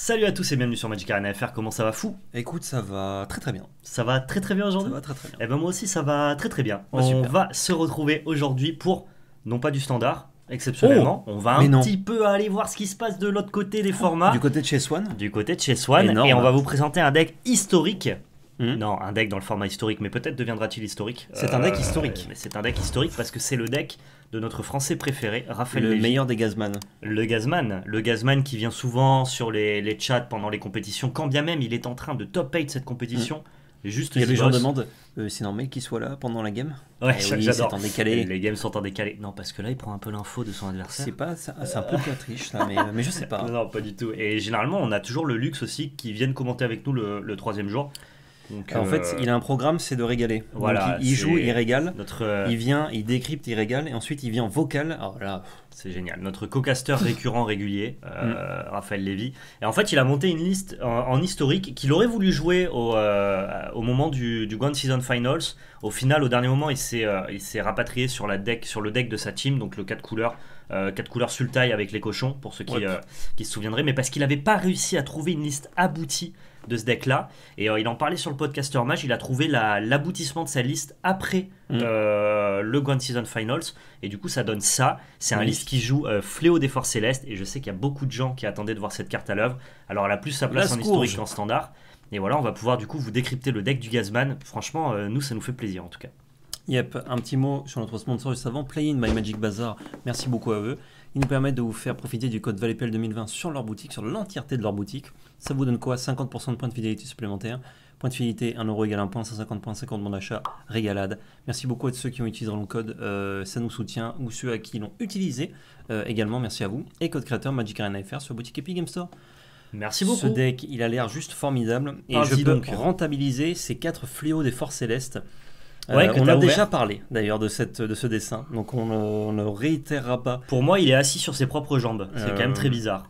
Salut à tous et bienvenue sur Magic Arena FR, comment ça va fou? Écoute, ça va très très bien. Ça va très très bien aujourd'hui? Ça va très très bien. Eh ben moi aussi ça va très très bien. Bah, On super. va se retrouver aujourd'hui pour, non pas du standard, exceptionnellement, on va mais un non. petit peu aller voir ce qui se passe de l'autre côté des formats. Du côté de chez Swan. Du côté de chez Swan, Énorme. et on va vous présenter un deck historique. Hmm. Non, un deck dans le format historique, mais peut-être deviendra-t-il historique. C'est un deck historique. Mais c'est un deck historique parce que c'est le deck de notre français préféré, Raphaël Le Lévy. meilleur des Gazman. Le Gazman qui vient souvent sur les chats pendant les compétitions, quand bien même il est en train de top 8 cette compétition. Juste Il y a des gens Zibos. demandent c'est normal qu'il soit là pendant la game. Ouais, Eh ça, oui, j'adore. c'est en décalé. Les games sont en décalé. Non, parce que là, il prend un peu l'info de son adversaire. C'est un peu de la triche là, mais je sais pas. Non, pas du tout. Et généralement, on a toujours le luxe aussi qui viennent commenter avec nous le troisième jour. Donc, En fait, il a un programme, c'est de régaler. Voilà, Donc, il joue, c'est il régale. notre, Il vient, il décrypte, il régale, et ensuite il vient en vocal. Alors là, c'est génial. Notre co-caster récurrent régulier, Raphaël Lévy. Et en fait, il a monté une liste en historique qu'il aurait voulu jouer au moment du Grand Season Finals. Au final, au dernier moment, il s'est rapatrié sur le deck de sa team, donc le 4 couleurs. 4 couleurs Sultai avec les cochons, pour ceux qui se souviendraient, mais parce qu'il n'avait pas réussi à trouver une liste aboutie de ce deck là, et il en parlait sur le podcaster match, il a trouvé l'aboutissement de sa liste après le Grand Season Finals, et du coup ça donne ça. C'est un liste qui joue Fléau des Forces Célestes, et je sais qu'il y a beaucoup de gens qui attendaient de voir cette carte à l'œuvre. Alors elle a plus sa place en historique qu'en standard, et voilà, on va pouvoir du coup vous décrypter le deck du Gazman. Franchement, nous ça nous fait plaisir en tout cas. Yep, un petit mot sur notre sponsor juste avant, Play in My Magic Bazaar, merci beaucoup à eux. Ils nous permettent de vous faire profiter du code VALEPL 2020 sur leur boutique, sur l'entièreté de leur boutique. Ça vous donne quoi? 50% de points de fidélité supplémentaires. Point de fidélité, 1€ égale 1 point, 150 points, 50 bons d'achat, régalade. Merci beaucoup à ceux qui ont utilisé le code, ça nous soutient, ou ceux à qui l'ont utilisé également, merci à vous. Et code créateur Magic Arena FR sur boutique Epic Game Store. Merci beaucoup. Ce deck, il a l'air juste formidable, et je peux donc rentabiliser ces 4 fléaux des Forces Célestes. Ouais, on a déjà parlé d'ailleurs de ce dessin, donc on ne réitérera pas. Pour moi, il est assis sur ses propres jambes, c'est quand même très bizarre.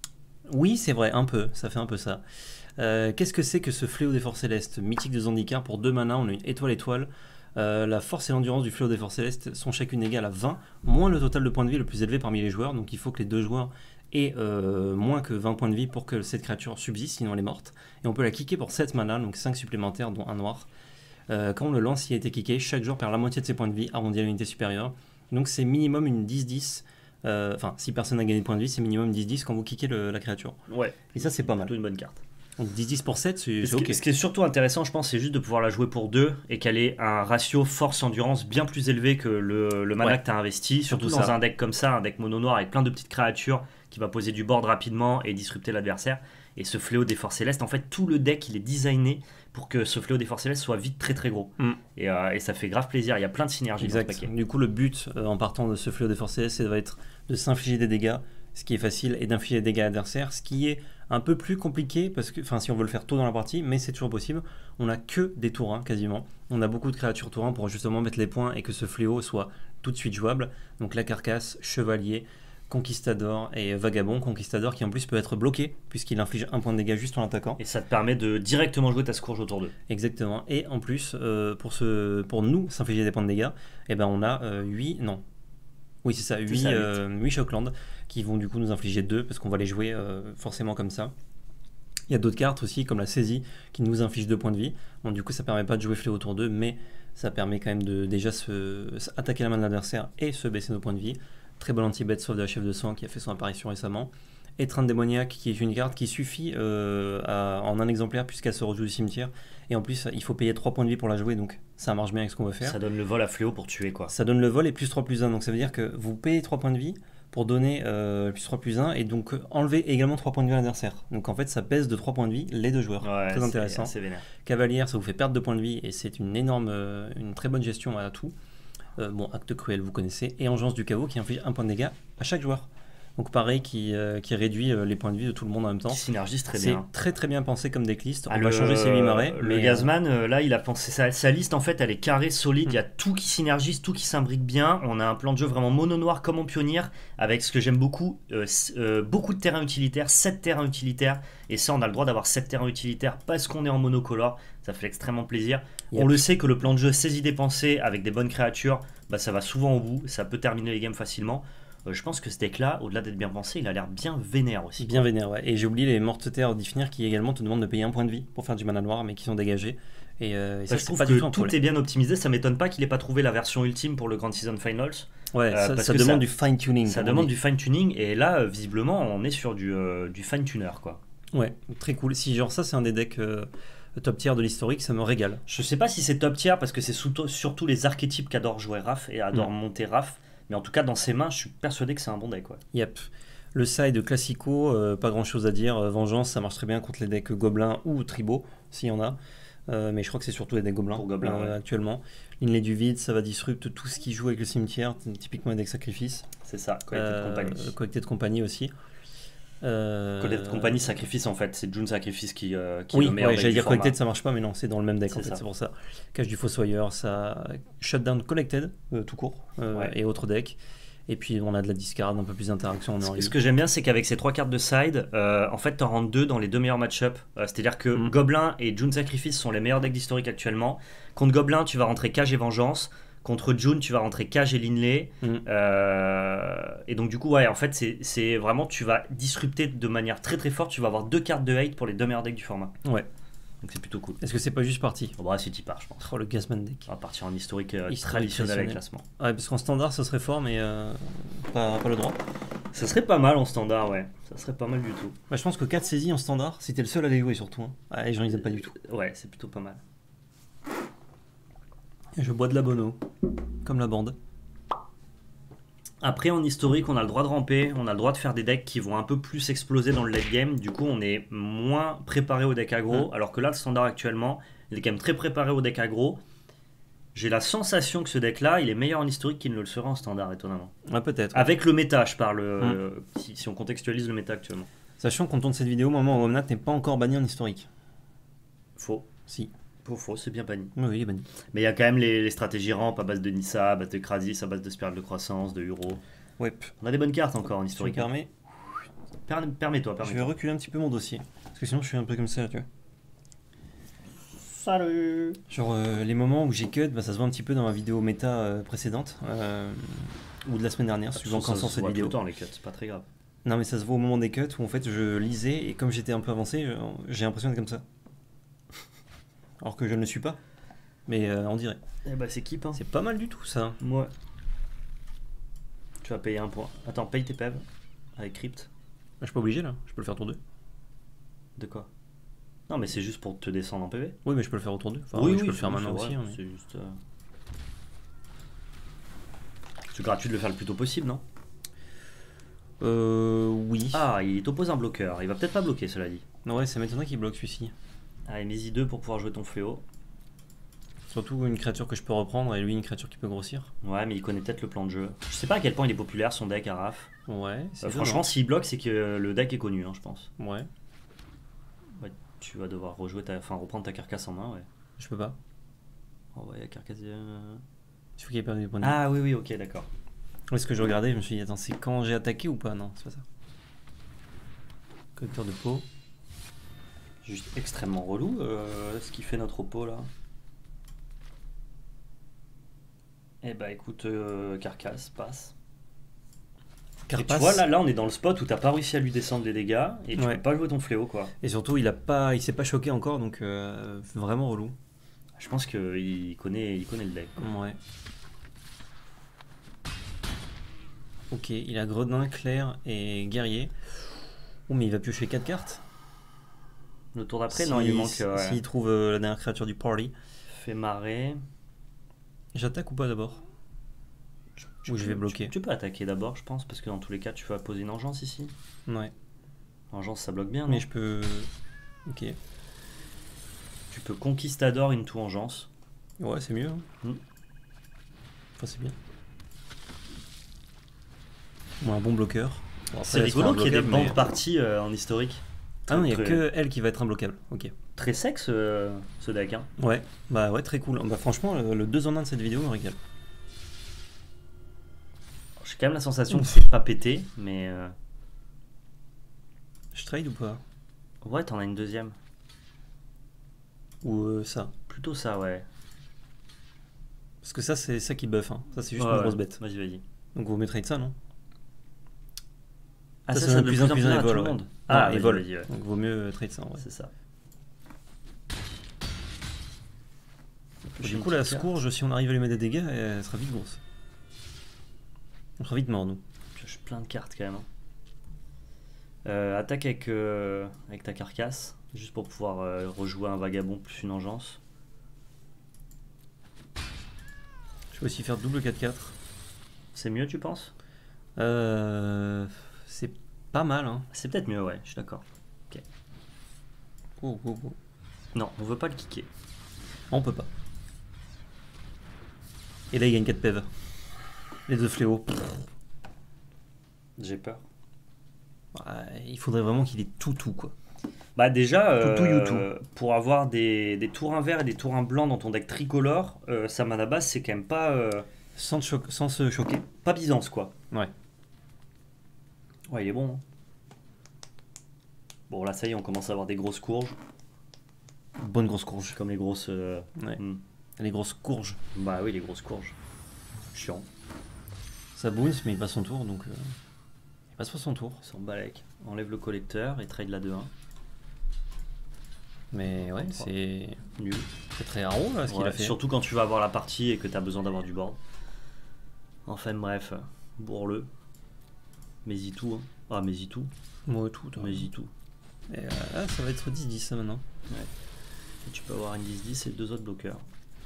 Oui, c'est vrai, un peu, ça fait un peu ça. Qu'est-ce que c'est que ce Fléau des Forces Célestes? Mythique de Zendikar, pour 2 mana, on a une étoile. La force et l'endurance du Fléau des Forces Célestes sont chacune égales à 20, moins le total de points de vie le plus élevé parmi les joueurs, donc il faut que les deux joueurs aient moins que 20 points de vie pour que cette créature subsiste, sinon elle est morte. Et on peut la kicker pour 7 mana, donc 5 supplémentaires, dont un noir. Quand on le lance, il a été kické, chaque joueur perd la moitié de ses points de vie, arrondi à l'unité supérieure. Donc c'est minimum une 10-10. Enfin, si personne n'a gagné de points de vie, c'est minimum 10-10 quand vous kickez la créature. Ouais. Et ça, c'est pas mal. Plutôt une bonne carte. Donc 10-10 pour 7, c'est ok. Ce qui est surtout intéressant, je pense, c'est juste de pouvoir la jouer pour 2 et qu'elle ait un ratio force-endurance bien plus élevé que le mana que tu as investi. Surtout dans un deck comme ça, un deck mono noir avec plein de petites créatures qui va poser du board rapidement et disrupter l'adversaire. Et ce Fléau des Forces Célestes, en fait, tout le deck, il est designé pour que ce Fléau des Forces Célestes soit vite très très gros. Et ça fait grave plaisir, il y a plein de synergies dans ce paquet. Du coup, le but en partant de ce Fléau des Forces Célestes, ça va être de s'infliger des dégâts, ce qui est facile, et d'infliger des dégâts à l'adversaire, ce qui est un peu plus compliqué, parce que, si on veut le faire tôt dans la partie, mais c'est toujours possible. On n'a que des tours 1 quasiment. On a beaucoup de créatures tour 1 pour justement mettre les points et que ce Fléau soit tout de suite jouable. Donc la carcasse, chevalier, Conquistador et Vagabond. Conquistador qui en plus peut être bloqué puisqu'il inflige 1 point de dégâts juste en l'attaquant. Et ça te permet de directement jouer ta Scourge autour d'eux. Exactement. Et en plus, pour nous s'infliger des points de dégâts, eh ben on a 8... Non. Oui, c'est ça, 8 Shockland qui vont du coup nous infliger 2 parce qu'on va les jouer forcément comme ça. Il y a d'autres cartes aussi comme la saisie qui nous inflige 2 points de vie. Bon, du coup, ça permet pas de jouer Fléau autour d'eux, mais ça permet quand même de déjà attaquer la main de l'adversaire et se baisser nos points de vie. Très bon anti-bet sauf de la chef de sang qui a fait son apparition récemment. Étreinte démoniaque qui est une carte qui suffit en un exemplaire puisqu'elle se rejoue du cimetière. Et en plus, il faut payer 3 points de vie pour la jouer, donc ça marche bien avec ce qu'on veut faire. Ça donne le vol à Fléau pour tuer quoi. Ça donne le vol et plus 3/+1, donc ça veut dire que vous payez 3 points de vie pour donner plus 3/+1 et donc enlever également 3 points de vie à l'adversaire. Donc en fait, ça pèse de 3 points de vie les deux joueurs. Ouais, très intéressant. Cavalière, ça vous fait perdre 2 points de vie et c'est une très bonne gestion à tout. Bon, acte cruel, vous connaissez. Et Engeance du chaos qui inflige 1 point de dégâts à chaque joueur. Donc pareil, qui réduit les points de vie de tout le monde en même temps. Qui synergise très bien. C'est très bien pensé comme decklist. On va changer ses 8 marais. Le Gazman, là, il a pensé sa liste, en fait, elle est carrée, solide. Il y a tout qui synergise, tout qui s'imbrique bien. On a un plan de jeu vraiment mono-noir comme en pionnier, avec ce que j'aime beaucoup, beaucoup de terrains utilitaires, 7 terrains utilitaires. Et ça, on a le droit d'avoir 7 terrains utilitaires parce qu'on est en monocolore. Ça fait extrêmement plaisir. On le sait que le plan de jeu saisie dépensée avec des bonnes créatures, bah, ça va souvent au bout. Ça peut terminer les games facilement. je pense que ce deck-là, au-delà d'être bien pensé, il a l'air bien vénère aussi. Bien vénère, ouais. Et j'ai oublié les Mortes Terre d'Ifnir qui également te demandent de payer un point de vie pour faire du mana noir, mais qui sont dégagés. Et ça, je trouve pas que du tout un tout problème. est bien optimisé. Ça m'étonne pas qu'il ait pas trouvé la version ultime pour le Grand Season Finals. Ouais, parce ça que demande du fine-tuning. Ça demande du fine-tuning. Et là, visiblement, on est sur du fine-tuner, quoi. Ouais, très cool. Si genre ça, c'est un des decks top tier de l'historique, ça me régale. Je sais pas si c'est top tier parce que c'est surtout les archétypes qu'adore jouer Raph et adore monter Raph. Mais en tout cas, dans ses mains, je suis persuadé que c'est un bon deck, quoi. Yep. Le side classico, pas grand chose à dire. Vengeance, ça marche très bien contre les decks gobelins ou tribaux, s'il y en a. Mais je crois que c'est surtout les decks gobelins ouais. actuellement. L'inlay du vide, ça va disrupt tout ce qui joue avec le cimetière, typiquement les decks sacrifice. C'est ça, Collected Company. Collected Company aussi. Collected Company sacrifice en fait, c'est June Sacrifice qui oui, est le meilleur deck j'allais du dire format. Collected ça marche pas, mais non, c'est dans le même deck en fait, ça. c'est pour ça. Cache du Fossoyeur, ça Shutdown Collected, tout court, et autres decks. Et puis on a de la discard, un peu plus d'interaction. Ce que j'aime bien, c'est qu'avec ces 3 cartes de side, en fait, t'en rentres 2 dans les 2 meilleurs match-up. C'est-à-dire que Gobelin et June Sacrifice sont les meilleurs decks d'historique actuellement. Contre Gobelin, tu vas rentrer Cage et Vengeance. Contre June, tu vas rentrer Cage et Linley. Et donc, du coup, ouais, en fait, c'est vraiment, tu vas disrupter de manière très très forte. Tu vas avoir 2 cartes de hate pour les 2 meilleurs decks du format. Ouais. Donc, c'est plutôt cool. Est-ce que c'est pas juste parti? On va essayer d'y part, je pense. Oh, le Gasman deck. On va partir en historique traditionnel avec classement. Ouais, parce qu'en standard, ça serait fort, mais pas le droit. Ça serait pas mal en standard, ouais. Ça serait pas mal du tout. Ouais, je pense que 4 saisies en standard, c'était le seul à les jouer surtout. Hein. Ah, les gens, ils aiment pas du tout. Ouais, c'est plutôt pas mal. Et je bois de la Bono, comme la bande. Après, en historique, on a le droit de ramper, on a le droit de faire des decks qui vont un peu plus exploser dans le late game. Du coup, on est moins préparé au deck aggro. Alors que là, le standard actuellement, il est quand même très préparé au deck aggro. J'ai la sensation que ce deck-là, il est meilleur en historique qu'il ne le sera en standard, étonnamment. Ouais, peut-être. Avec le méta, je parle, si on contextualise le méta actuellement. Sachant qu'on tourne cette vidéo au moment où Omnat n'est pas encore banni en historique. Faux. Si. Faux, c'est bien banni. Oui, il est banni. Mais il y a quand même les stratégies ramp à base de Nissa, à base de Krasis, à base de Spirale de Croissance, de Uro. Ouais. On a des bonnes cartes encore en historique. Permets-toi. Je vais reculer un petit peu mon dossier. Parce que sinon, je suis un peu comme ça, tu vois. Salut. Genre, les moments où j'ai cut, ça se voit un petit peu dans ma vidéo méta précédente. Ou de la semaine dernière, suivant quand sort cette vidéo. Tout le temps les cuts, c'est pas très grave. Non, mais ça se voit au moment des cuts où en fait je lisais et comme j'étais un peu avancé, j'ai l'impression d'être comme ça. Alors que je ne le suis pas. Mais on dirait. Eh bah c'est keep, hein. C'est pas mal du tout ça. Ouais. Tu vas payer un point. Attends, paye tes PEV avec Crypt. Je suis pas obligé là, je peux le faire tour 2. De quoi? Non, mais c'est juste pour te descendre en PV. Oui, mais je peux le faire au tour 2. Enfin, oui, je peux le faire maintenant aussi. Mais... C'est juste. C'est gratuit de le faire le plus tôt possible, non? Oui. Ah, il t'oppose un bloqueur. Il va peut-être pas bloquer, cela dit. Ouais, ça m'étonnerait qu'il bloque celui-ci. Allez, mets-y 2 pour pouvoir jouer ton fléau. Surtout une créature que je peux reprendre et lui une créature qui peut grossir. Ouais, mais il connaît peut-être le plan de jeu. Je sais pas à quel point il est populaire son deck à Raph. Ouais, franchement, s'il bloque, c'est que le deck est connu, hein, je pense. Ouais. Ouais, tu vas devoir reprendre ta carcasse en main, ouais. Je peux pas. Oh ouais, la carcasse. Il faut qu'il ait perdu des points de vie. Ah oui, ok, d'accord. Est-ce que je regardais, je me suis dit, attends, c'est quand j'ai attaqué ou pas? Non, c'est pas ça. Collecteur de peau. Juste extrêmement relou ce qui fait notre oppo là. Eh bah écoute, carcasse, passe. Et tu vois, là on est dans le spot où t'as pas réussi à lui descendre les dégâts et tu peux pas jouer ton fléau quoi. Et surtout, il s'est pas choqué encore, donc vraiment relou. Je pense qu'il connaît le deck. Quoi. Ouais. Ok, il a Gredin, Clair et Guerrier. Oh, mais il va piocher 4 cartes. Le tour d'après, non, il lui manque. S'il trouve la dernière créature du party. Fait marrer. J'attaque ou pas d'abord? Ou je vais bloquer? Tu peux attaquer d'abord, je pense, parce que dans tous les cas, tu vas poser une engeance ici. Ouais. Engeance, ça bloque bien, mais non? Je peux. Ok. Tu peux Conquistador into engeance. Ouais, c'est mieux. Hein. Enfin, c'est bien. Bon, un bon bloqueur. Bon, c'est rigolo qu'il y ait des bandes parties en historique. Ah non, il n'y a que elle qui va être imbloquable. Ok. Très sec ce deck. Hein. Ouais, bah ouais, très cool. Bah franchement, le 2 en 1 de cette vidéo me régale. J'ai quand même la sensation que c'est pas pété, mais. Je trade ou pas? Ouais, t'en as une deuxième. Ou ça? Plutôt ça, ouais. Parce que ça, c'est ça qui buff. Hein. Ça, c'est juste une grosse bête. Vas-y. Donc vous mettrez de ça, non? Ah, ça de plus en plus à tout le monde. Ouais. Ah, et vol. ouais. Donc vaut mieux trade ça en vrai. C'est ça. Du coup, la Scourge, si on arrive à lui mettre des dégâts, elle sera vite grosse. On sera vite mort, nous. Pioche plein de cartes quand même. Attaque avec ta carcasse, juste pour pouvoir rejouer un vagabond plus une engeance. Je peux aussi faire double 4-4. C'est mieux, tu penses? C'est pas mal, hein. C'est peut-être mieux, ouais, je suis d'accord. Ok. Oh. Non, on veut pas le kicker. On peut pas. Et là, il gagne 4 PV. Les 2 fléaux. J'ai peur. Il faudrait vraiment qu'il ait tout, quoi. Bah déjà, tout. pour avoir des tours 1 vert et des tours 1 blanc dans ton deck tricolore, sa mana base, c'est quand même pas... Sans se choquer. Pas Byzance, quoi. Ouais. Ouais, il est bon. Hein. Bon, là, ça y est, on commence à avoir des grosses courges. Bonne grosse courge. Comme les grosses... Ouais. Les grosses courges. Bah oui, les grosses courges. Chiant. Ça bounce, mais il passe son tour, donc... Il passe pas son tour. Son balèque. Enlève le collecteur et trade la 2-1. Mais ouais, c'est... Nul. C'est très haro, là, ce qu'il a fait. Surtout quand tu vas avoir la partie et que tu as besoin d'avoir du board. Enfin bref, bourre-le. Mais-y tout, hein. Ah, mais-y tout. Moi, tout. Mais-y tout. Et ça va être 10-10, ça, maintenant. Ouais. Et tu peux avoir une 10-10 et 2 autres bloqueurs.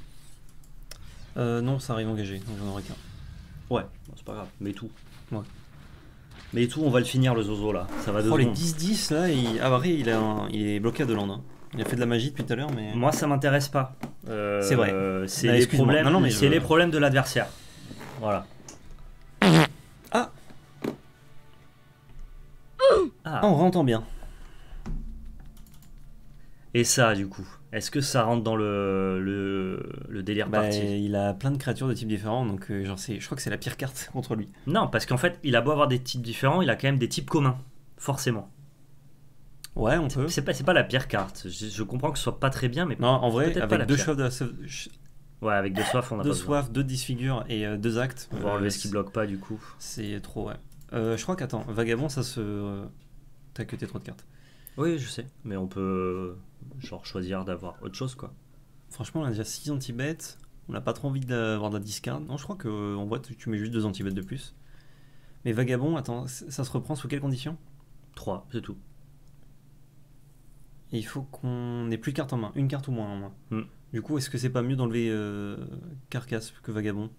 Non, ça arrive engagé, donc j'en aurai qu'un. Ouais, bon, c'est pas grave. Mais tout. Ouais. Mais tout, on va le finir, le zozo, là. Ça va 2 les secondes. 10-10, là, il est bloqué à 2 landes. Hein. Il a fait de la magie depuis tout à l'heure, mais... Moi, ça m'intéresse pas. C'est vrai. C'est Bah, les excuse-moi. problèmes, Non, mais c'est les problèmes de l'adversaire. Voilà. Ah, Ah. on entend bien. Et ça, du coup, est-ce que ça rentre dans le délire party? Il a plein de créatures de types différents, donc je crois que c'est la pire carte contre lui. Non, parce qu'en fait, il a beau avoir des types différents, il a quand même des types communs. Forcément. Ouais, on peut. C'est pas la pire carte. Je comprends que ce soit pas très bien, mais Non, en vrai, peut-être pas la avec 2 pire. soifs de la... Ouais, avec 2 soifs, on a pas besoin. 2 disfigures et 2 actes. On va enlever ce qui bloque pas, du coup. C'est trop, ouais. Je crois qu'attends, Vagabond, ça se... T'as que tes 3 de cartes. Oui, je sais, mais on peut genre choisir d'avoir autre chose, quoi. Franchement, on a déjà 6 anti-bêtes. On n'a pas trop envie d'avoir de la discard. Non, je crois que en vrai, tu mets juste 2 anti-bêtes de plus. Mais Vagabond, attends, ça se reprend sous quelles conditions? 3, c'est tout. Et il faut qu'on ait plus de cartes en main, une carte ou moins en main. Mm. Du coup, est-ce que c'est pas mieux d'enlever Carcasse que Vagabond?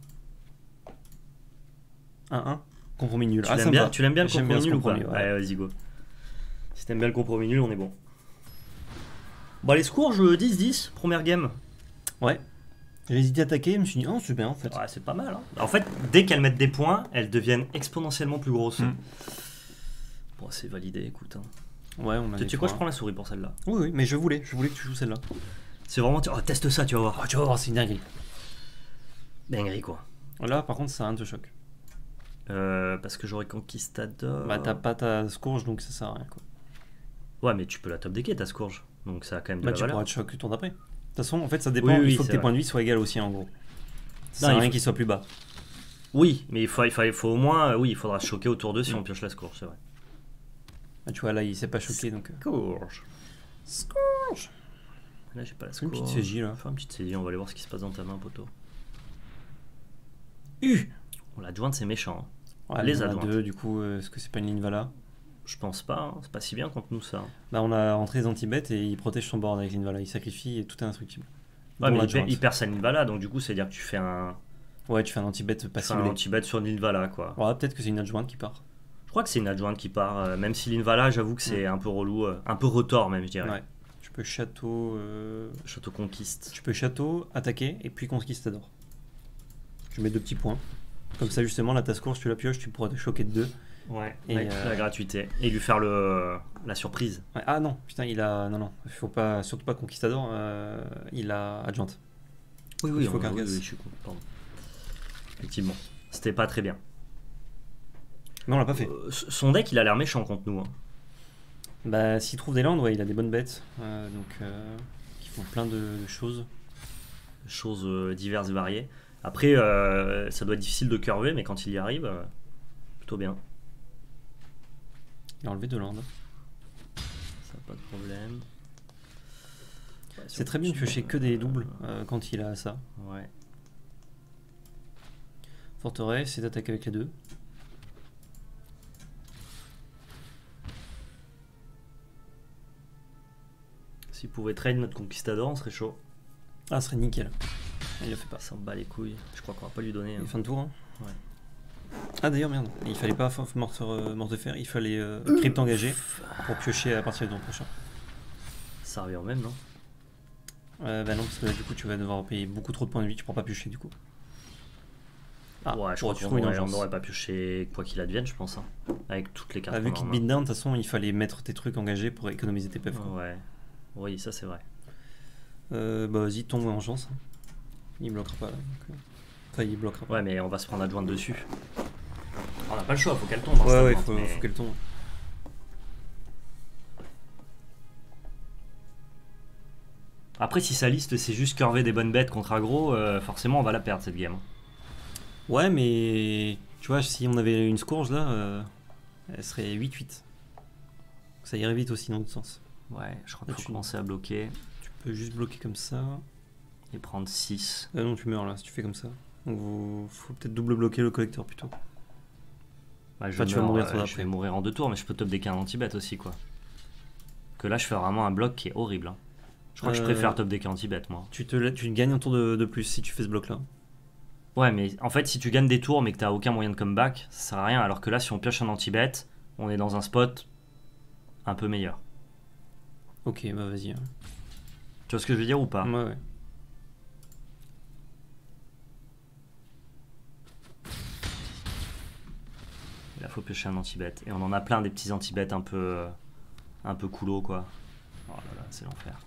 1-1. Compromis nul. Tu l'aimes bien le J'aime compromis nul ou pas? ouais. Ouais, vas-y, go. Si t'aimes bien le compromis nul, on est bon. Bon, allez, Scourge 10-10, première game. Ouais. J'ai hésité à attaquer, je me suis dit, oh, c'est bien en fait. Ouais, c'est pas mal. Hein. En fait, dès qu'elles mettent des points, elles deviennent exponentiellement plus grosses. Bon, c'est validé, écoute. Hein. Ouais, on a. Tu sais quoi, je prends la souris pour celle-là. Oui, mais je voulais que tu joues celle-là. C'est vraiment. Oh, teste ça, tu vas voir. Oh, tu vas voir, c'est une dinguerie. Dinguerie, quoi. Là, par contre, ça a un de choc. Parce que j'aurais Conquistador. Bah, t'as pas ta Scourge, donc ça sert à rien, quoi. Ouais, mais tu peux la top decker, ta Scourge. Donc ça a quand même de la tu valeur. pourras te choc le tour d'après. De toute façon, en fait, ça dépend. Oui, il faut que tes vrai. points de vie soient égaux aussi, en gros. Ça Non, sert à rien qu'ils soient plus bas. Oui, mais il faut au moins. Oui, il faudra choquer autour d'eux si on pioche la Scourge, c'est vrai. Ah, tu vois, là, il s'est pas choqué, donc. Scourge. Scourge. Là, j'ai pas la Une Scourge. petite saisie, là. Enfin, une petite saisie, on va aller voir ce qui se passe dans ta main, poteau. Bon, l'adjointe, c'est méchant. Hein. Ouais, Les on a adjointes. 2, du coup, est-ce que c'est pas une ligne Vala? Je pense pas, hein. C'est pas si bien contre nous, ça. Bah, on a rentré les anti-bêtes et il protège son board avec l'Invala. Il sacrifie et tout est indestructible. Ouais, Dont mais l'adjointe. il perd sa Nilvala, donc du coup, c'est-à-dire que tu fais un Ouais, tu fais un anti-bête pas ciblé. anti-bet sur Nilvala, quoi. Ouais, peut-être que c'est une adjointe qui part. Je crois que c'est une adjointe qui part, même si Nilvala, j'avoue que c'est un peu relou, un peu retors même, je dirais. Ouais. Tu peux château. Château Conquiste. Tu peux château, attaquer et puis conquistador. Tu mets 2 petits points. Comme ça, justement, la task course, tu la pioches, tu pourras te choquer de 2. Ouais, et avec la gratuité. Et lui faire la surprise. Ouais, ah non, putain, il a. Non, il faut pas, surtout pas conquistador. Il a adjointe. Oui, il faut oui, je suis con, pardon. Effectivement, c'était pas très bien. Mais on l'a pas fait. Son deck, il a l'air méchant contre nous. Hein. Bah, s'il trouve des landes, ouais, il a des bonnes bêtes. Qui font plein de choses. Choses diverses et variées. Après, ça doit être difficile de curver, mais quand il y arrive, plutôt bien. Il a enlevé 2 landes. Ça pas de problème. Ouais, C'est très bien de piocher que des doubles quand il a ça. Ouais. Forteresse, c'est d'attaquer avec les 2. S'il pouvait trade notre conquistador, on serait chaud. Ah, ce serait nickel. Il le fait pas. Ça me bat les couilles. Je crois qu'on va pas lui donner. Il fin de tour. Hein. Ouais. Ah d'ailleurs, merde. Il fallait pas mort de fer, il fallait crypte engagé pour piocher à partir du tour prochain. Ça revient au même, non? Bah non, parce que là, du coup, tu vas devoir payer beaucoup trop de points de vie, tu pourras pas piocher du coup. Ah, ouais, je crois qu'on n'aurait pas pioché quoi qu'il advienne, je pense. Hein, avec toutes les cartes. Vu qu'il beat down, de toute façon, il fallait mettre tes trucs engagés pour économiser tes PF. Ouais. Oui, ça c'est vrai. Bah vas-y, tombe vengeance. Il bloquera pas là. Donc, enfin, il bloquera pas. Ouais, mais on va se prendre adjointe dessus. On n'a pas le choix, faut qu'elle tombe. Ouais, faut qu'elle tombe. Après, si sa liste c'est juste curver des bonnes bêtes contre aggro, forcément on va la perdre cette game. Ouais, mais tu vois, si on avait une scourge là, elle serait 8-8. Ça irait vite aussi dans l'autre sens. Ouais, je crois qu'il faut commencer à bloquer. Tu peux juste bloquer comme ça. Et prendre 6. Non, tu meurs là si tu fais comme ça. Donc faut peut-être double bloquer le collecteur plutôt. Bah, tu vas mourir toi après. Je vais mourir en 2 tours, mais je peux top decker un anti-bet aussi quoi. Que là je fais vraiment un bloc qui est horrible. Hein. Je crois que je préfère top decker anti-bet moi. Tu gagnes un tour de plus si tu fais ce bloc là. Ouais, mais en fait si tu gagnes des tours mais que t'as aucun moyen de comeback, ça sert à rien. Alors que là si on pioche un anti-bet, on est dans un spot un peu meilleur. Ok, bah vas-y. Tu vois ce que je veux dire ou pas? Ouais. Là faut piocher un anti-bet. Et on en a plein des petits anti-bets un peu coulo quoi. Oh là là, c'est l'enfer.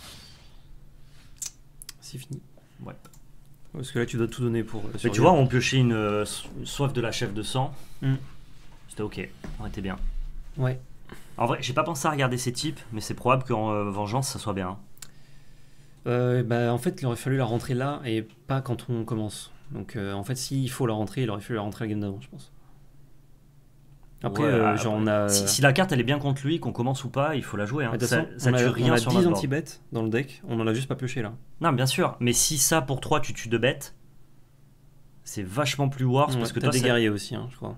C'est fini. Ouais. Parce que là tu dois tout donner pour... Mais tu vois, on piochait une soif de la chef de sang. C'était ok, on était bien. Ouais. En vrai, j'ai pas pensé à regarder ces types, mais c'est probable qu'en vengeance ça soit bien. Bah, en fait, il aurait fallu la rentrer là et pas quand on commence. Donc en fait, s'il faut la rentrer, il aurait fallu la rentrer à la game d'avant, je pense. Après, ouais, genre on a... si la carte elle est bien contre lui, qu'on commence ou pas, il faut la jouer. Hein. Ça tue rien sur notre board. On a 10 anti-bêtes dans le deck, on en a juste pas pioché là. Non, bien sûr, mais si ça pour 3 tu tues 2 bêtes, c'est vachement plus worse parce que t'as des guerriers aussi, hein, je crois.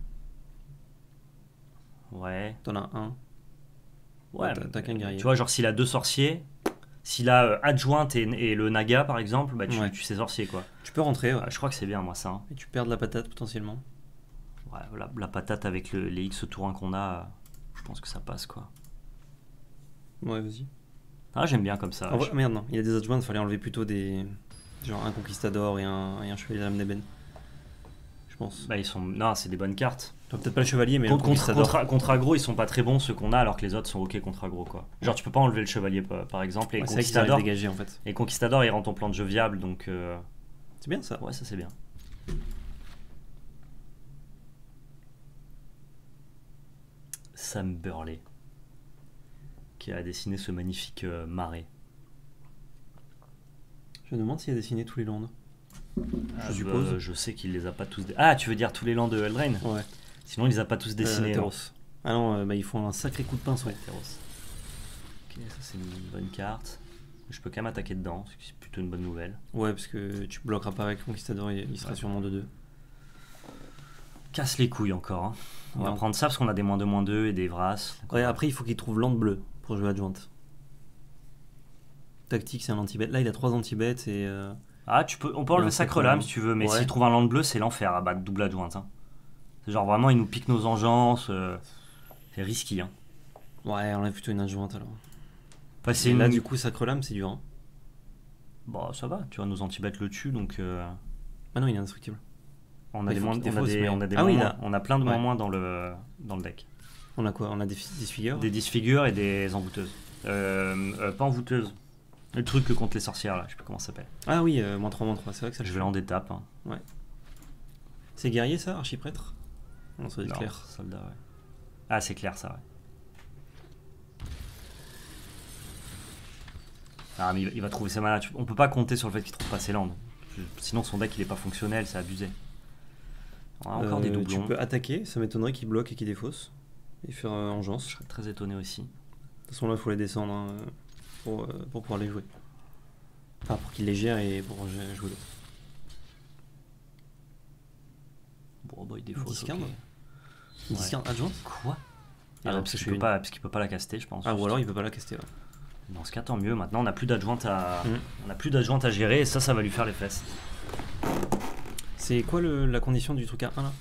Ouais. T'en as un. Ouais, t'as qu'un guerrier. Tu vois, genre s'il a 2 sorciers, s'il a adjointe et le naga par exemple, bah tu sais sorcier quoi. Tu peux rentrer, ouais. Je crois que c'est bien moi ça. Hein. Et tu perds de la patate potentiellement. Ouais, la patate avec les X tours 1 qu'on a, je pense que ça passe quoi. Ouais, vas-y. Ah, j'aime bien comme ça. Ah, merde, non, il y a des adjoints, il fallait enlever plutôt des. Genre un conquistador et un chevalier de l'âme d'ébène. Je pense. Bah, ils sont. Non, c'est des bonnes cartes. Peut-être pas le chevalier, mais contre aggro, ils sont pas très bons ceux qu'on a, alors que les autres sont ok contre aggro quoi. Genre, tu peux pas enlever le chevalier par exemple. Et conquistador. Dégagé, en fait. Et conquistador, il rend ton plan de jeu viable donc. C'est bien ça. Ouais, ça c'est bien. Sam Burley qui a dessiné ce magnifique marais. Je me demande s'il a dessiné tous les lands. Je suppose. Je sais qu'il les a pas tous. Ah, tu veux dire tous les lands de Eldraine? Ouais. Sinon, il les a pas tous dessinés. Terros. Ah non, bah, ils font un sacré coup de pinceau. Ouais, Terros. Ok, ça c'est une bonne carte. Je peux quand même attaquer dedans, c'est plutôt une bonne nouvelle. Ouais, parce que tu bloqueras pas avec Conquistador, il sera sûrement de 2. Casse les couilles encore. Hein. On va prendre ça parce qu'on a des -2 et des Vras. Ouais, après il faut qu'il trouve land bleu pour jouer adjointe. Tactique, c'est un anti-bet. Là, il a 3 anti-bets et. Ah, on peut enlever Sacre Lame si tu veux, mais s'il trouve un land bleu, c'est l'enfer à battre double adjointe. Hein. C'est genre vraiment, il nous pique nos engences. C'est risqué. Hein. Ouais, on enlève plutôt une adjointe alors. Enfin, là, du coup, Sacre Lame, c'est dur. Hein. Bon, ça va, tu vois, nos anti-bets le tuent donc. Ah non, il est indestructible. On a plein de moins dans le deck. On a quoi? On a des disfigures? Des disfigures et des envoûteuses. Pas envoûteuses. Le truc contre les sorcières, là, je sais plus comment ça s'appelle. Ah oui, -3, c'est vrai que ça. Je vais en d'étape. Hein. Ouais. C'est guerrier ça, archiprêtre? Non, ça doit être clair. Soldat, ouais. Ah, c'est clair ça, ouais. Ah, mais il va trouver ses manas. On peut pas compter sur le fait qu'il trouve pas ses landes. Sinon, son deck il est pas fonctionnel, c'est abusé. On a encore des doublons. Tu peux attaquer, ça m'étonnerait qu'il bloque et qu'il défausse. et faire engeance. Je serais très étonné aussi. De toute façon, là, il faut les descendre hein, pour pouvoir les jouer. Enfin, pour qu'ils les gèrent et pour jouer d'autres. Bon, bah, il défaut. Discard ok. Discard adjoint. Quoi Ah non, parce qu'il peut pas la caster, je pense. Ah, ou alors il peut pas la caster. Ouais. Dans ce cas, tant mieux. Maintenant, on n'a plus d'adjointe à gérer et ça va lui faire les fesses. C'est quoi la condition du truc à 1 là?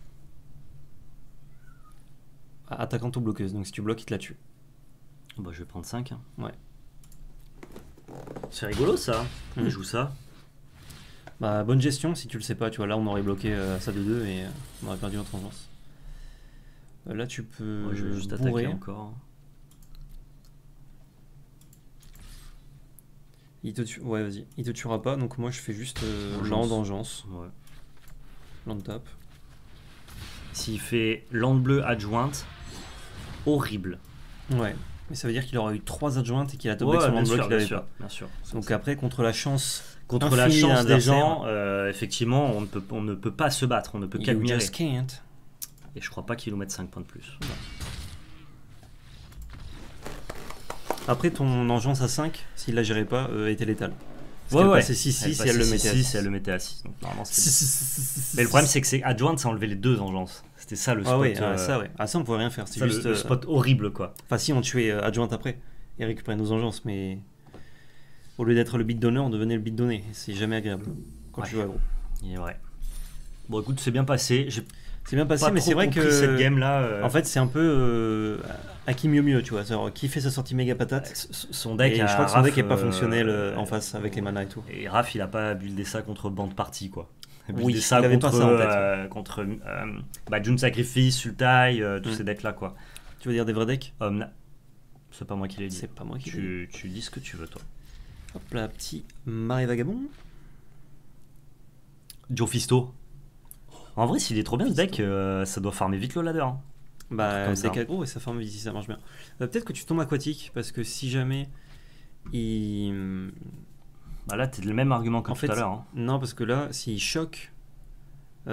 Attaquante ou bloqueuse, donc si tu bloques, il te la tue. Bah, je vais prendre 5. Ouais. C'est rigolo ça. Il joue ça. Bah, bonne gestion, si tu le sais pas, tu vois, là on aurait bloqué ça de 2 et on aurait perdu notre engeance. Là tu peux je vais juste bourrer. attaquer encore. Ouais, vas-y. Il te tuera pas, donc moi je fais juste land engeance. Ouais. Land tap. S'il fait land bleu adjointe, horrible. Ouais, mais ça veut dire qu'il aura eu 3 adjointes et qu'il a top deck sur land bleu qu'il avait pas. Bien sûr. Donc après, contre la chance des gens, effectivement, on ne peut pas se battre, on ne peut qu'admirer. just can't. Et je crois pas qu'il nous mette 5 points de plus. Non. Après, ton engeance à 5, s'il la gérait pas, était létale. Parce qu'elle passait 6-6 et elle le mettait à 6. Elle le mettait à 6. Donc normalement, mais le problème, c'est que c'est adjointe, ça enlevait les 2 engences. C'était ça le spot. Ah oui, ça, ouais. Ah, ça, on pouvait rien faire. C'est juste le spot horrible, quoi. Enfin, si, on tuait adjointe après et récupérait nos engences, mais au lieu d'être le beat donner, on devenait le beat donné. C'est jamais agréable quand tu joues aggro. Il est vrai. Bon, écoute, c'est bien passé. C'est bien passé, mais c'est vrai que cette game là. En fait, c'est un peu à qui mieux, tu vois. Alors, qui fait sa sortie méga patate. Son deck, je crois que son deck est pas fonctionnel en face avec les mana et tout. Et Raph, il a pas buildé ça contre bande party, quoi. Oui, ça il avait contre, pas ça en tête. contre June Sacrifice, Sultai, tous ces decks là, quoi. Tu veux dire des vrais decks? C'est pas moi qui l'ai dit. C'est pas moi qui l'ai dit. Tu dis ce que tu veux, toi. Hop là, petit Marais Vagabond. Joe Fisto. En vrai, s'il est trop bien ce deck, ça doit farmer vite le ladder. Hein. Bah, deck aggro et ça farme vite si ça marche bien. Peut-être que tu tombes aquatique parce que si jamais il. Bah là, t'es le même argument que tout à l'heure. Hein. Non, parce que là, s'il choque. Tout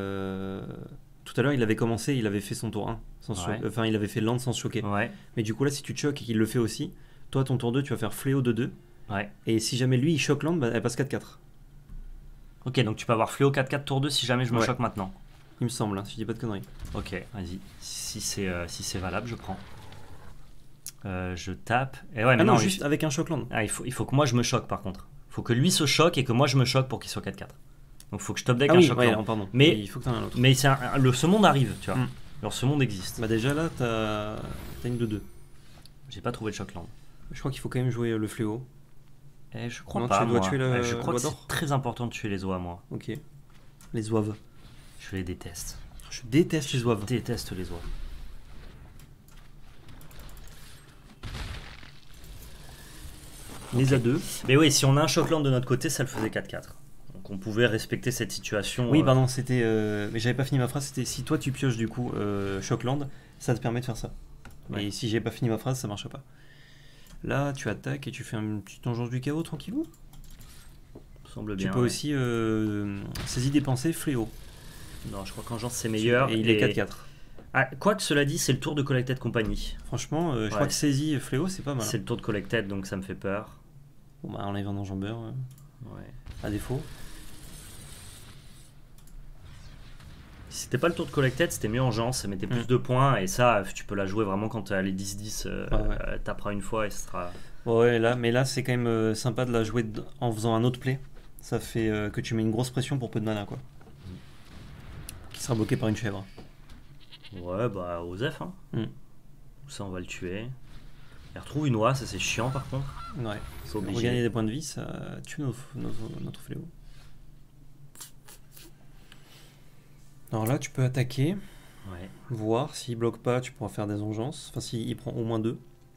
à l'heure, il avait commencé, il avait fait son tour 1. Enfin, il avait fait land sans choquer. Ouais. Mais du coup, là, si tu choques et qu'il le fait aussi, toi, ton tour 2, tu vas faire fléau de 2. Ouais. Et si jamais lui, il choque land, bah, elle passe 4-4. Ok, donc tu peux avoir fléau 4-4 tour 2 si jamais je me choque maintenant. Il me semble, hein, si je dis pas de conneries. Ok, vas-y. Si c'est valable, je prends. Je tape. Et ouais, mais non, juste avec un choc land. Ah, il faut que moi je me choque par contre. Il faut que lui se choque et que moi je me choque pour qu'il soit 4-4. Donc il faut que je top deck un choc land. Pardon. Mais il faut que t'en aies un autre. Mais ce monde arrive, tu vois. Alors ce monde existe. Bah déjà là, t'as une de 2. J'ai pas trouvé le choc land. Je crois qu'il faut quand même jouer le fléau. Je crois pas. Tu dois tuer je crois que c'est très important de tuer les oies, moi. Ok. Les oives. Je les déteste. Je déteste les oives. Je déteste les oies. Les A2. Mais oui, si on a un Shockland de notre côté, ça le faisait 4-4. Donc on pouvait respecter cette situation. Oui, pardon, c'était. Mais j'avais pas fini ma phrase. C'était si toi tu pioches du coup Shockland, ça te permet de faire ça. Ouais. Et si j'ai pas fini ma phrase, ça marche pas. Là, tu attaques et tu fais un petit engeance du chaos tranquillou. Semble bien. Tu peux aussi saisie dépenser fléau. Non, je crois qu'engeance c'est meilleur. Et il est 4-4. Ah, quoi que cela dit, c'est le tour de Collected Company. Franchement, je crois que saisie fléau, c'est pas mal. C'est le tour de Collected, donc ça me fait peur. Bon, bah, on enlève un enjambeur. Ouais. À défaut. Si c'était pas le tour de Collected, c'était mieux engeance, ça mettait plus de points. Et ça, tu peux la jouer vraiment quand tu as les 10-10. T'apprends une fois et ce sera. Ouais, mais là, c'est quand même sympa de la jouer en faisant un autre play. Ça fait que tu mets une grosse pression pour peu de mana, quoi. Qui sera bloqué par une chèvre. Ouais, bah, Osef, hein. Ça, on va le tuer. Il retrouve une oie, ça c'est chiant par contre. Ouais. Regagner des points de vie, ça tue notre fléau. Alors là, tu peux attaquer. Ouais. Voir s'il bloque pas, tu pourras faire des engences. Enfin, s'il prend au moins 2.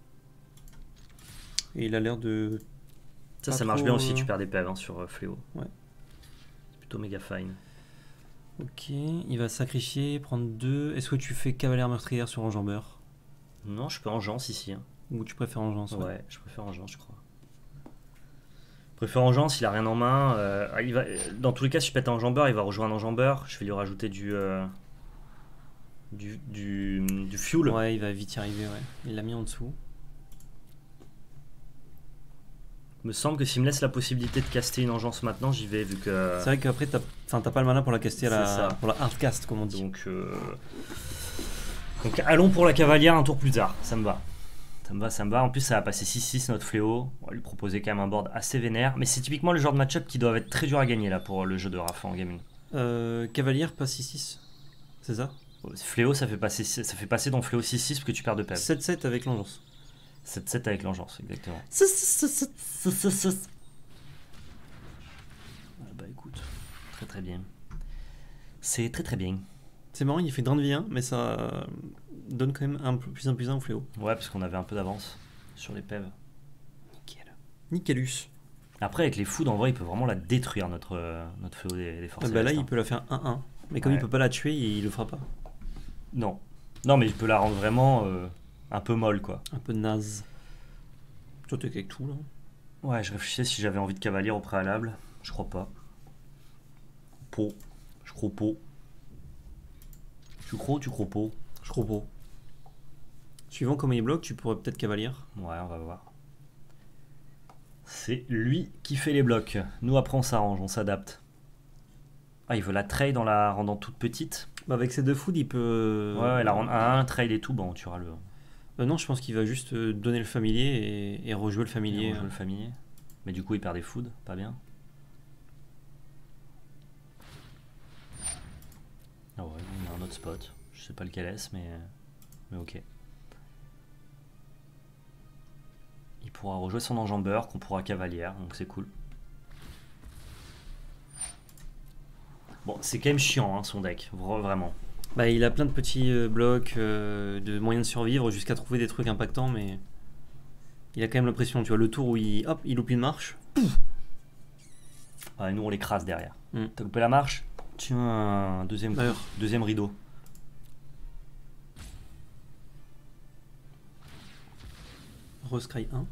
Et il a l'air de. Ça marche bien aussi, tu perds des PV sur fléau. Ouais. C'est plutôt méga fine. Ok, il va sacrifier, prendre 2. Est-ce que tu fais cavalière meurtrière sur enjambeur? Non, je peux engeance ici. Hein. Ou tu préfères engeance? Ouais, je préfère engeance, je crois. Je préfère engeance, il a rien en main. Dans tous les cas, si je pète un enjambeur, il va rejoindre un enjambeur. Je vais lui rajouter du du fuel. Ouais, il va vite y arriver, ouais. Il l'a mis en dessous. Il me semble que s'il me laisse la possibilité de caster une engeance maintenant, j'y vais vu que. C'est vrai qu'après, t'as pas le mana pour la caster pour la hardcast, comme on dit. Donc allons pour la cavalière un tour plus tard, ça me va. Ça me va. En plus, ça va passer 6-6 notre fléau. On va lui proposer quand même un board assez vénère. Mais c'est typiquement le genre de match-up qui doit être très dur à gagner là pour le jeu de Rafa en gaming. Cavalière, pas 6-6. C'est ça? Fléau, ça fait passer ton fléau 6-6 parce que tu perds de PEV. 7-7 avec l'engeance. 7-7 avec l'engeance, exactement. Bah écoute, très très bien. C'est très très bien. C'est marrant, il fait drain de vie 1, mais ça donne quand même un plus 1 au fléau. Ouais, parce qu'on avait un peu d'avance sur les PEV. Nickel. Nickelus. Après, avec les foods, en vrai, il peut vraiment la détruire, notre fléau des forces. Bah là, il peut la faire 1-1. Mais comme il peut pas la tuer, il le fera pas. Non. Non, mais il peut la rendre vraiment un peu molle, quoi. Un peu naze. Toi, t'es avec tout, là. Ouais, je réfléchissais si j'avais envie de cavalier au préalable. Je crois pas. Pot. Je crois pot. Tu crois pot? Je crois pas. Suivant comment il bloque, tu pourrais peut-être cavalière. Ouais, on va voir. C'est lui qui fait les blocs. Nous, après, on s'arrange, on s'adapte. Ah, il veut la trade en la rendant toute petite. Bah avec ses 2 foods, il peut... Ouais, la rendre à 1, trade et tout, bah on tuera le... non, je pense qu'il va juste donner le familier et rejouer le familier. Le familier. Mais du coup, il perd des foods, pas bien. Ah ouais, il y a un autre spot. Je sais pas lequel est-ce, mais ok. Il pourra rejouer son enjambeur, qu'on pourra cavalière, donc c'est cool. Bon, c'est quand même chiant, hein, son deck, vraiment. Bah, il a plein de petits blocs, de moyens de survivre jusqu'à trouver des trucs impactants, mais il a quand même l'impression, tu vois, le tour où il loupe une marche. Ah, et nous, on l'écrase derrière. T'as coupé la marche? Tiens, un deuxième rideau. Rescry 1.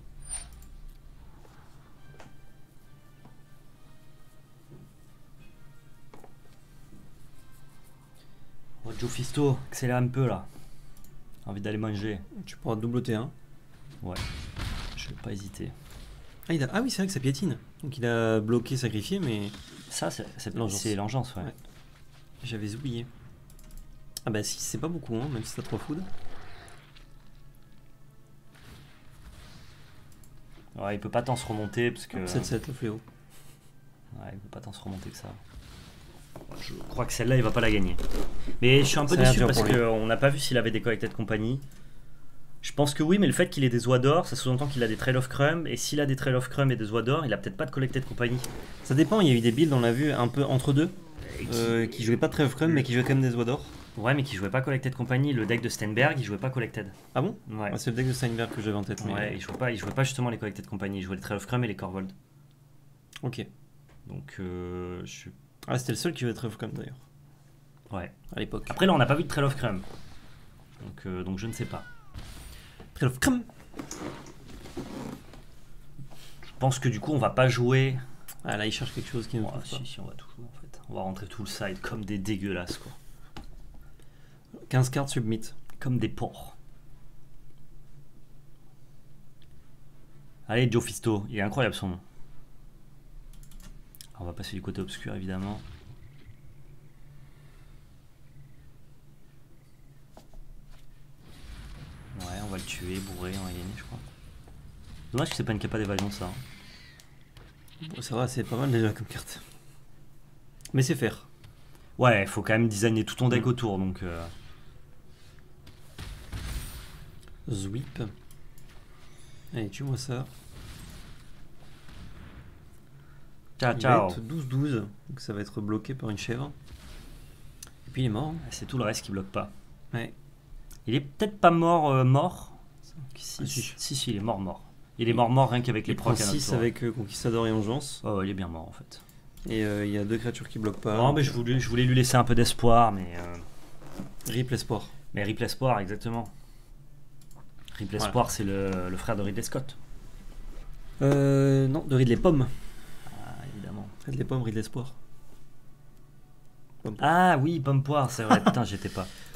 Oh, Joe Fisto, accélère un peu là. Envie d'aller manger. Tu pourras double T1. Ouais, je vais pas hésiter. Ah oui, c'est vrai que ça piétine. Donc il a bloqué, sacrifié, mais... Ça, c'est l'engeance, ouais. J'avais oublié. Ah bah si, c'est pas beaucoup, hein, même si t'as 3 food. Ouais, il peut pas tant se remonter parce que... 7-7 le fléau. Ouais, il peut pas tant se remonter que ça. Je crois que celle-là, il va pas la gagner. Mais je suis un peu déçu parce qu'on n'a pas vu s'il avait des collected compagnie. Je pense que oui, mais le fait qu'il ait des oies d'or, ça sous-entend qu'il a des Trail of Crumb. Et s'il a des Trail of Crumb et des oies d'or, il a peut-être pas de collected compagnie. Ça dépend, il y a eu des builds, on l'a vu, un peu entre deux. Qui jouaient pas de Trail of Crumb, mais qui jouaient quand même des oies d'or. Ouais, mais qui jouait pas collected compagnie. Le deck de Steinberg, il jouait pas collected. Ah bon? Ouais. C'est le deck de Steinberg que j'avais en tête. Mais... Ouais, il jouait pas justement les collected compagnie. Il jouait les Trail of Crumb et les Corvold. Ok. Donc, Ah, c'était le seul qui jouait Trail of Crumb d'ailleurs. Ouais. À l'époque. Après, là, on n'a pas vu de Trail of Crumb. Donc je ne sais pas. Trail of Crumb. Je pense que du coup, on va pas jouer. Ah là, il cherche quelque chose qui ne trouve pas. Si, on va tout jouer en fait. On va rentrer tout le side comme des dégueulasses, quoi. 15 cartes submit. Comme des porcs. Allez, Joe Fisto, il est incroyable son nom. On va passer du côté obscur, évidemment. Ouais, on va le tuer, bourrer, on va gagner, je crois. Dommage que c'est pas une capa d'évasion, ça. Bon, ça va, c'est pas mal déjà comme carte. Mais c'est faire. Ouais, il faut quand même designer tout ton deck autour, donc... Sweep. Allez, tu vois ça. Ciao, Il ciao. va être 12-12, donc ça va être bloqué par une chèvre. Et puis il est mort. C'est tout le reste qui bloque pas. Ouais. Il est peut-être pas mort, mort. Si, il est mort. Il est mort rien qu'avec les procs. 6 avec Conquistador et Engeance. Oh, il est bien mort en fait. Et il y a 2 créatures qui bloquent pas. Non, mais je voulais lui laisser un peu d'espoir, mais... Rip l'espoir. Mais Rip l'espoir, exactement. Rip l'espoir, c'est le frère de Ridley Scott. Non, de Ridley Pomme. Ah, évidemment. Ridley Pomme, Ridley l'espoir. Ah oui, pomme poire, c'est vrai. Putain, j'étais pas.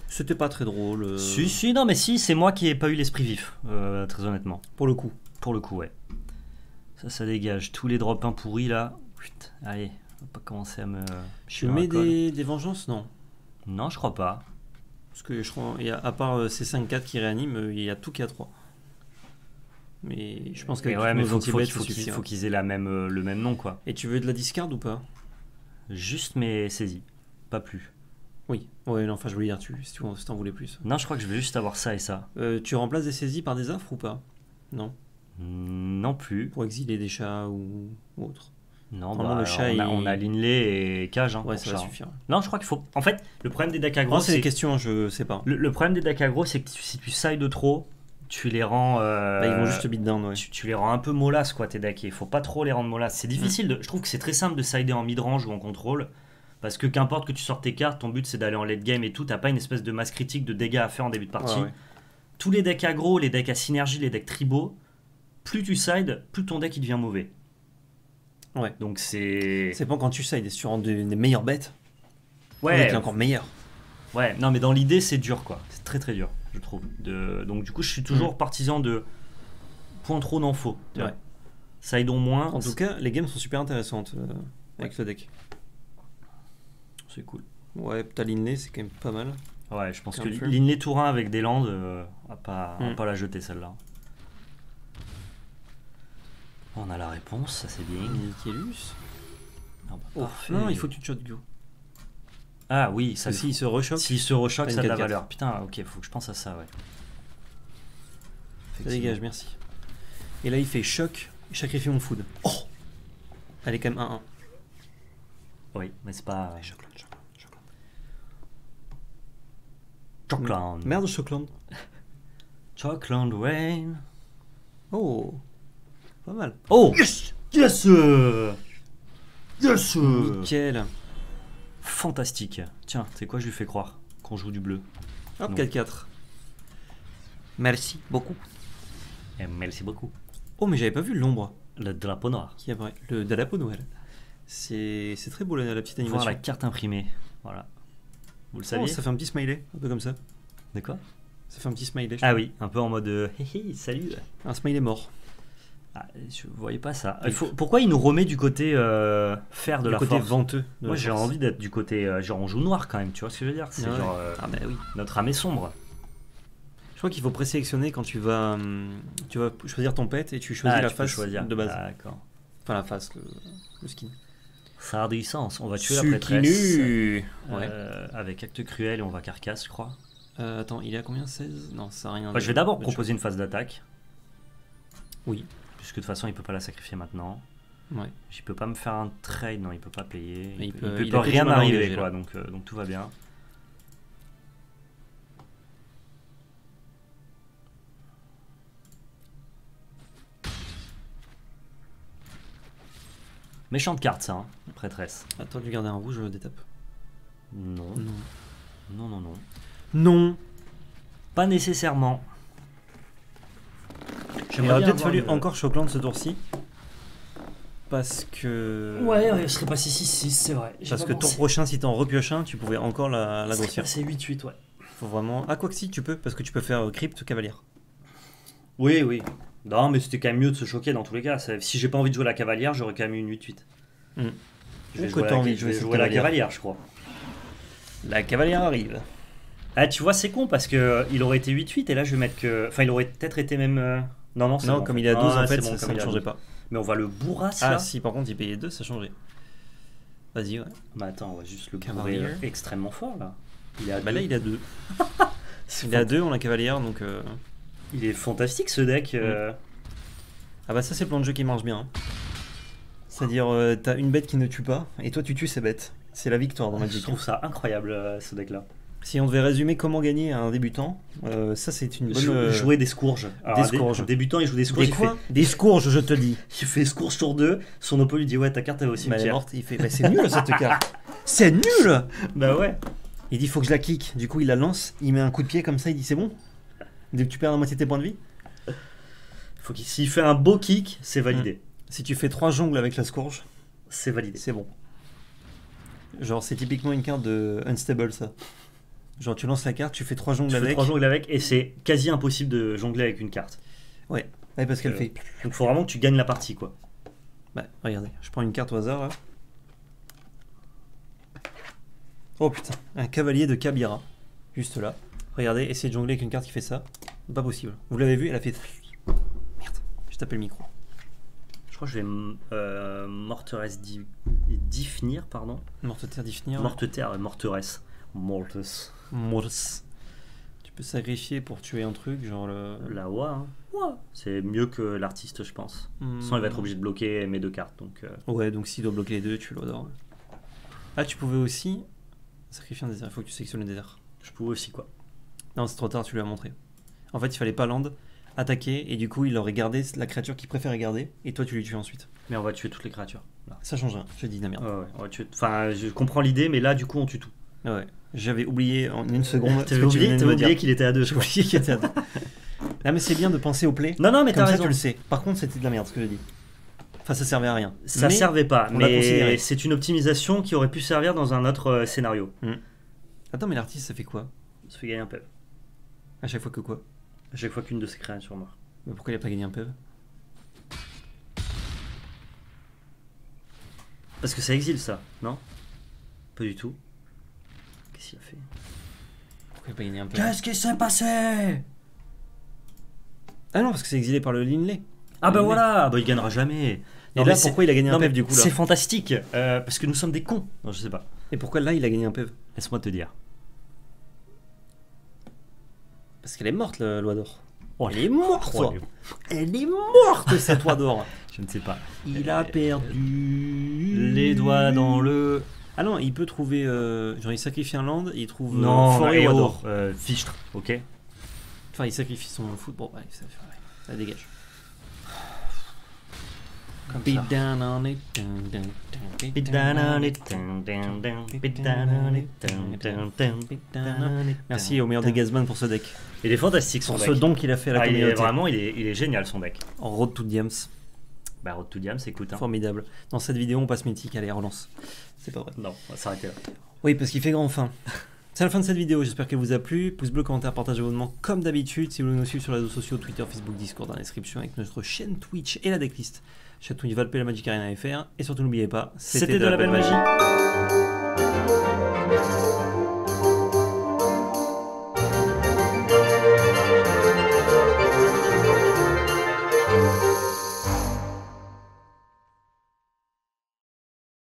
C'était pas très drôle. Si, non, mais si, c'est moi qui ai pas eu l'esprit vif, très honnêtement. Pour le coup. Pour le coup, ouais. Ça dégage. Tous les drops 1 pourris là. Putain, allez, on va pas commencer à me. Tu mets des vengeances? Non. Non, je crois pas. Parce que je crois, à part ces 5-4 qui réaniment, il y a tout qui a 3. Mais je pense qu'avec mais faut qu'ils aient le même nom, quoi. Et tu veux de la discard ou pas? Juste mes saisies, pas plus. Oui, ouais, non, enfin je voulais dire, si t'en voulais plus. Non, je crois que je vais juste avoir ça et ça. Tu remplaces des saisies par des affres ou pas? Non. Non plus. Pour exiler des chats ou autre. Non, le chat, on a Linley et Cage. Ouais, ça va suffire. Non, je crois qu'il faut. En fait, le problème des decks aggro. Non, c'est des questions, je sais pas. Le problème des decks aggro, c'est que si tu sides trop, tu les rends. Ils vont juste beat down, ouais. Tu les rends un peu molasses, quoi, tes decks. Il faut pas trop les rendre molasses. C'est difficile. Je trouve que c'est très simple de sider en mid-range ou en contrôle. Parce que qu'importe que tu sortes tes cartes, ton but c'est d'aller en late game et tout. T'as pas une espèce de masse critique de dégâts à faire en début de partie. Ouais. Tous les decks aggro, les decks à synergie, les decks tribaux, plus tu sides, plus ton deck il devient mauvais. Ouais. Donc c'est. C'est pas quand tu sides, tu rends des meilleures bêtes. Ouais. Le deck est encore meilleur. Ouais, non, mais dans l'idée, c'est dur, quoi. C'est très très dur, je trouve. Donc, du coup, je suis toujours partisan de point trop n'en faut. Ouais. Sidons moins. En tout cas, les games sont super intéressantes avec le deck. C'est cool. Ouais, t'as Linley, c'est quand même pas mal. Ouais, je pense que Linley Tourin avec des landes, on va pas la jeter celle-là. On a la réponse, ça c'est bien. Nickelus. Non, il faut que tu te shot Go. Ah oui, ça. S'il se rechoque. S'il se rechoque, ça a de la valeur. Putain, ok, faut que je pense à ça, ouais. Ça dégage, merci. Et là, il fait choc, sacrifie mon food. Oh, elle est quand même 1-1. Oui, mais c'est pas. Chocolat. Merde, Chocolat. Chocolat Rain. Oh, pas mal. Oh, yes, yes, yes. Nickel. Fantastique. Tiens, c'est quoi, je lui fais croire qu'on joue du bleu. Hop, 4-4. Merci beaucoup. Et merci beaucoup. Oh, mais j'avais pas vu l'ombre. Le drapeau noir. Qui apparaît. Le drapeau Noël. C'est très beau la petite animation. Voir la carte imprimée. Voilà. Vous le saviez? Ça fait un petit smiley, un peu comme ça. De quoi? Ça fait un petit smiley. Ah oui, un peu en mode hey, salut. Un smiley mort. Ah, je voyais pas ça. Pourquoi il nous remet du côté fer de la force? Du côté venteux. Moi j'ai envie d'être du côté genre on joue noir quand même, tu vois ce que je veux dire? C'est genre bah oui. Notre âme est sombre. Je crois qu'il faut présélectionner quand tu vas choisir ton pet et tu choisis la face de base. D'accord. Enfin la face, le skin. Ça a du sens. On va tuer la prêtresse. Ouais. Avec acte cruel et on va carcasse, je crois. Attends, il est à combien? 16? Non, ça n'a rien. Je vais d'abord proposer une phase d'attaque. Oui. Puisque de toute façon il peut pas la sacrifier maintenant. Ouais. Il peut pas me faire un trade, non, il peut pas payer. Il peut rien rien arriver, quoi. Donc tout va bien. Méchante carte ça, hein, prêtresse. Attends de lui garder un rouge, je le détape. Non. Non. Non. Pas nécessairement. Il aurait peut-être fallu encore Shockland ce tour-ci. Parce que. Ouais, ce serait pas 6-6-6, c'est vrai. Parce que tour prochain, si t'en repioches un, tu pouvais encore la grossir. C'est 8-8, ouais. Faut vraiment. Ah, quoi que si, tu peux, parce que tu peux faire crypte cavalière. Oui. Non, mais c'était quand même mieux de se choquer dans tous les cas. Si j'ai pas envie de jouer la cavalière, j'aurais quand même eu une 8-8. Je vais jouer la cavalière, je crois. La cavalière arrive. Ah, tu vois, c'est con parce que il aurait été 8-8 et là je vais mettre que. Enfin, il aurait peut-être été même. Non, bon, comme il est à 12, en fait, ça ne changeait pas. Mais on va le bourrasse là. Ah, si, par contre, il payait 2, ça changeait. Vas-y, ouais. Bah, attends, on va juste le bourrer extrêmement fort là. Il est à 2. Là, il est à 2. Il est à 2, on a cavalière donc. Il est fantastique ce deck. Ah, bah, ça, c'est le plan de jeu qui marche bien. C'est-à-dire, t'as une bête qui ne tue pas et toi, tu tues ces bêtes. C'est la victoire dans Magic. Je trouve ça incroyable ce deck là. Si on devait résumer comment gagner à un débutant, ça c'est une bonne... Jouer des scourges. Un débutant, il joue des scourges. Des scourges, je te dis. Il fait scourge sur 2, son oppo lui dit ouais ta carte elle va aussi. Elle est morte, il fait bah, c'est nul cette carte. C'est nul. Bah ouais. Il dit faut que je la kick, du coup il la lance, il met un coup de pied comme ça, il dit c'est bon. Dès que tu perds la moitié de tes points de vie. S'il fait un beau kick, c'est validé. Si tu fais 3 jongles avec la scourge, c'est validé. C'est bon. Genre c'est typiquement une carte de unstable ça. Genre tu lances la carte, tu fais 3 jongles Tu fais avec. 3 jongles avec et c'est quasi impossible de jongler avec une carte. Ouais, parce qu'elle fait. Donc faut vraiment que tu gagnes la partie quoi. Bah regardez, je prends une carte au hasard là. Oh putain, un cavalier de Kabira. Juste là. Regardez, essayez de jongler avec une carte qui fait ça. Pas possible. Vous l'avez vu, elle a fait. Merde, j'ai tapé le micro. Je crois que je vais Morteresse Difnir, pardon. Morte-terre d'Ifnir. Morte-terre, Morteresse. Mortes. Morse. Tu peux sacrifier pour tuer un truc, genre le. La Wa, hein. Ouais. C'est mieux que l'artiste, je pense. Sinon, il va être obligé de bloquer mes 2 cartes. Donc, Ouais, donc s'il doit bloquer les 2, tu l'adores. Ah, tu pouvais aussi sacrifier un désert. Il faut que tu sélectionnes le désert. Je pouvais aussi quoi. Non, c'est trop tard, tu lui as montré. En fait, il fallait pas land, attaquer, et du coup, il aurait gardé la créature qu'il préférait garder, et toi, tu lui tues ensuite. Mais on va tuer toutes les créatures. Là. Ça change rien, je te dis de la merde. Ouais, on va tuer. Enfin, je comprends l'idée, mais là, du coup, on tue tout. Ouais, j'avais oublié en une seconde. T'avais oublié qu'il était à 2. J'ai oublié qu'il était à 2. Non, mais c'est bien de penser au play. Non, mais comme t'as ça, raison. tu le sais. Par contre, c'était de la merde ce que j'ai dit. Enfin, ça servait à rien. Ça mais servait pas, on l'a mais considéré. c'est une optimisation qui aurait pu servir dans un autre scénario. Attends, mais l'artiste, ça fait quoi? Ça fait gagner un PEV. À chaque fois que quoi? À chaque fois qu'une de ces créatures meurt. Mais pourquoi il a pas gagné un PEV? Parce que ça exile ça, non? Pas du tout. Qu'est-ce qu'il a fait? Pourquoi il a pas gagné un PEV? Qu'est-ce qui s'est passé? Ah non, parce que c'est exilé par le Linley. Ah bah Linley. voilà, bah il gagnera jamais. Et Non, là, mais pourquoi il a gagné un non, mais PEV du coup là? C'est fantastique, parce que nous sommes des cons. Non, je sais pas. Et pourquoi là, il a gagné un PEV? Laisse-moi te dire. Parce qu'elle est morte, le loi d'or. Oh, Elle est morte, oh, toi. Elle est morte, cette loi d'or. Je ne sais pas. Il a perdu Les doigts dans le... Ah non, il peut trouver... genre, il sacrifie un land, il trouve Non, forêt et loi oh, d'or. Fichtre, ok. Enfin, il sacrifie son foot. Bon, allez, ça dégage. Comme Beat ça. down on it. Beat down on it, down, down, down. Beat down on it, down, down, down. Beat down on it, Merci down, au meilleur down. des Gazman pour ce deck. Il est fantastique son Pour deck. ce don qu'il a fait à la Ah, il est communauté. vraiment, il est génial son deck. En Road to Diams. Bah, Road to Diams, écoute. Hein. Formidable. Dans cette vidéo, on passe mythique. Allez, relance. C'est pas vrai. Non, on va s'arrêter là. Oui, parce qu'il fait grand fin. C'est la fin de cette vidéo, j'espère qu'elle vous a plu. Pouce bleu, commentaire, partage, abonnement comme d'habitude. Si vous voulez nous suivre sur les réseaux sociaux, Twitter, Facebook, Discord dans la description avec notre chaîne Twitch et la decklist. Chatouille Valpé, la Magic Arena FR. Et surtout n'oubliez pas, C'était de la belle magie.